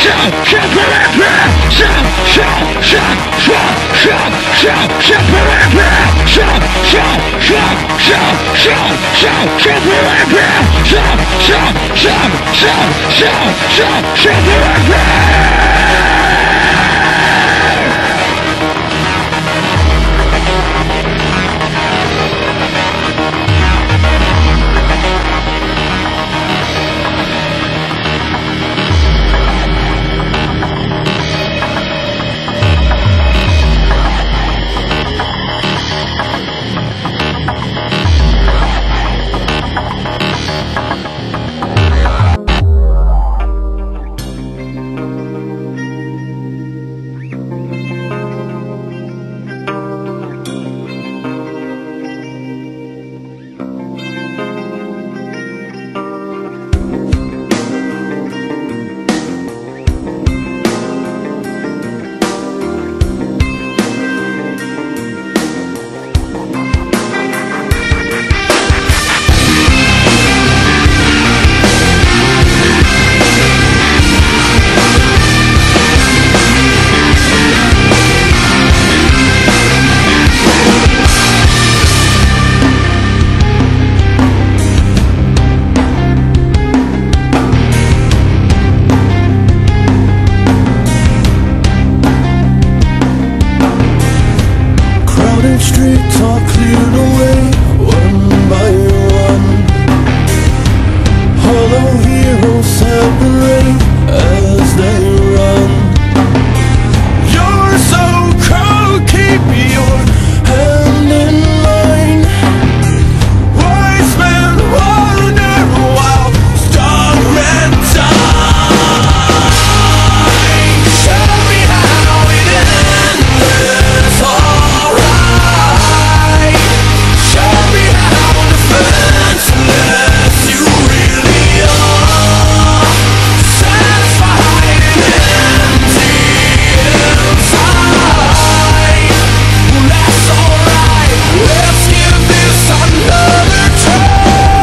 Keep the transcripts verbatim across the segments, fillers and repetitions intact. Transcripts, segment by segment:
Streets are cleared away, one by one. Hollow heroes separate as they run. You're so cold, keep your hand in mine. Wise men wander while star and time. Show me how it ends, alright. Show me how defenseless you really are. Satisfied and empty inside. Well, that's alright, let's give this another try.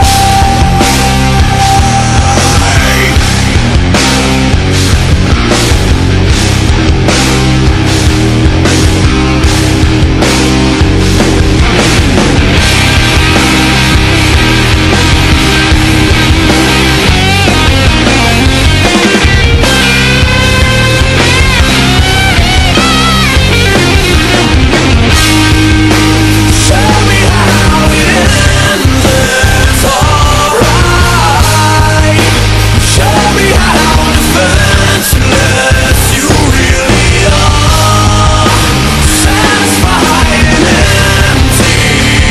Show me how it ends, it's alright. Show me how defenseless you really are. Satisfied and empty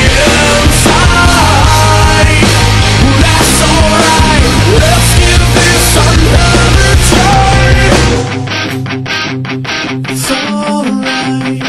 inside. Well, that's alright, let's give this another try. It's alright.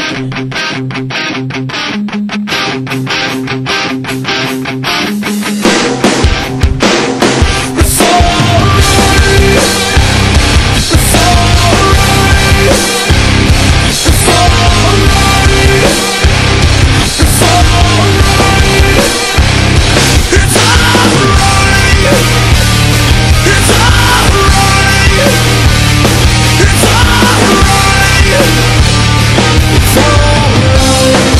It's alright. It's alright. It's alright. It's alright. It's alright. It's alright. It's alright. It's alright.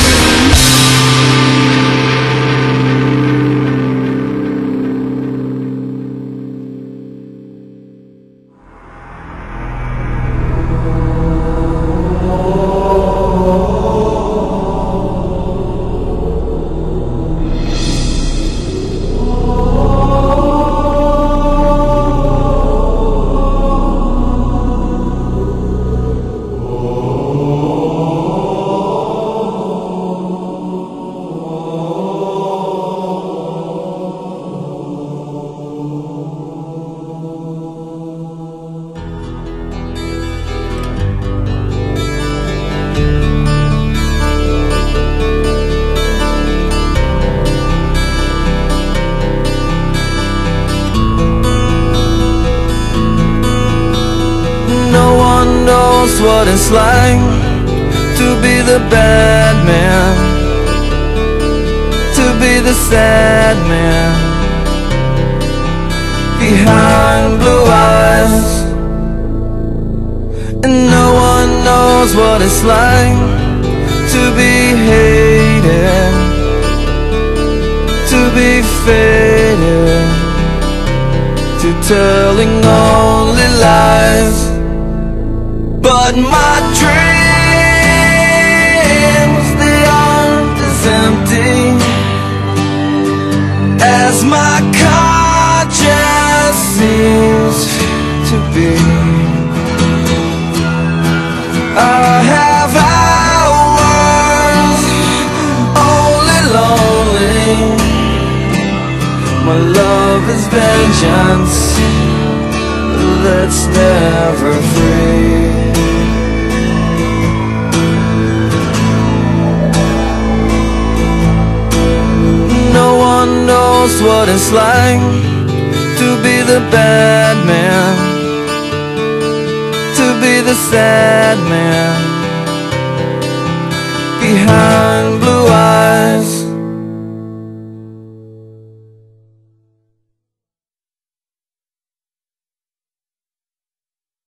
No one knows what it's like to be the bad man, to be the sad man behind blue eyes. knows what it's like to be hated, to be faded, to telling only lies. But my dreams, they aren't as empty as my conscience seems to be. I have hours only lonely. My love is vengeance that's never free. No one knows what it's like to be the bad man, to be the sad man.